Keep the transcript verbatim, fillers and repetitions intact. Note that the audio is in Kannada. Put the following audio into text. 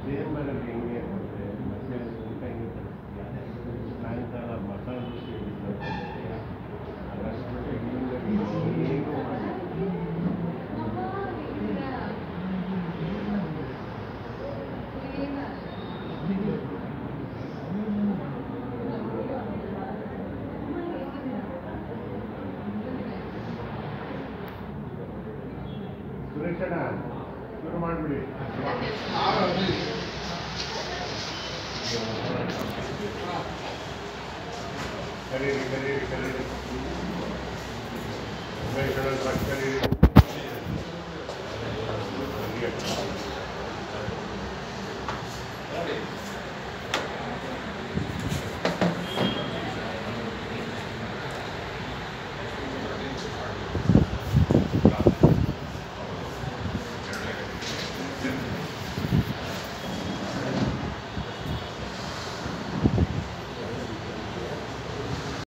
ಸೇಂಬರಲ್ಲಿ ಹೆಂಗೆ ಅಂತಂದರೆ ಮಧ್ಯಾಹ್ನ ಊಟ ಹೆಂಗೆ ತರಿಸ್ತೀಯ, ಸಾಯಂಕಾಲ ಮಸಾಲೆ ದೋಸೆ ಹೆಂಗೆ ತರಿಸ್ತೀಯ, ಅದಷ್ಟು ಹಿಂಗೆ ಏನು ಮಾಡಿ ಸುರೇಶಣ್ಣ ಶುರು ಮಾಡಿಬಿಡಿ. ಕರೀರಿ ಕರೀರಿ ಕರೀರಿ ಉಮೇಶ್ ಕರೀರಿ.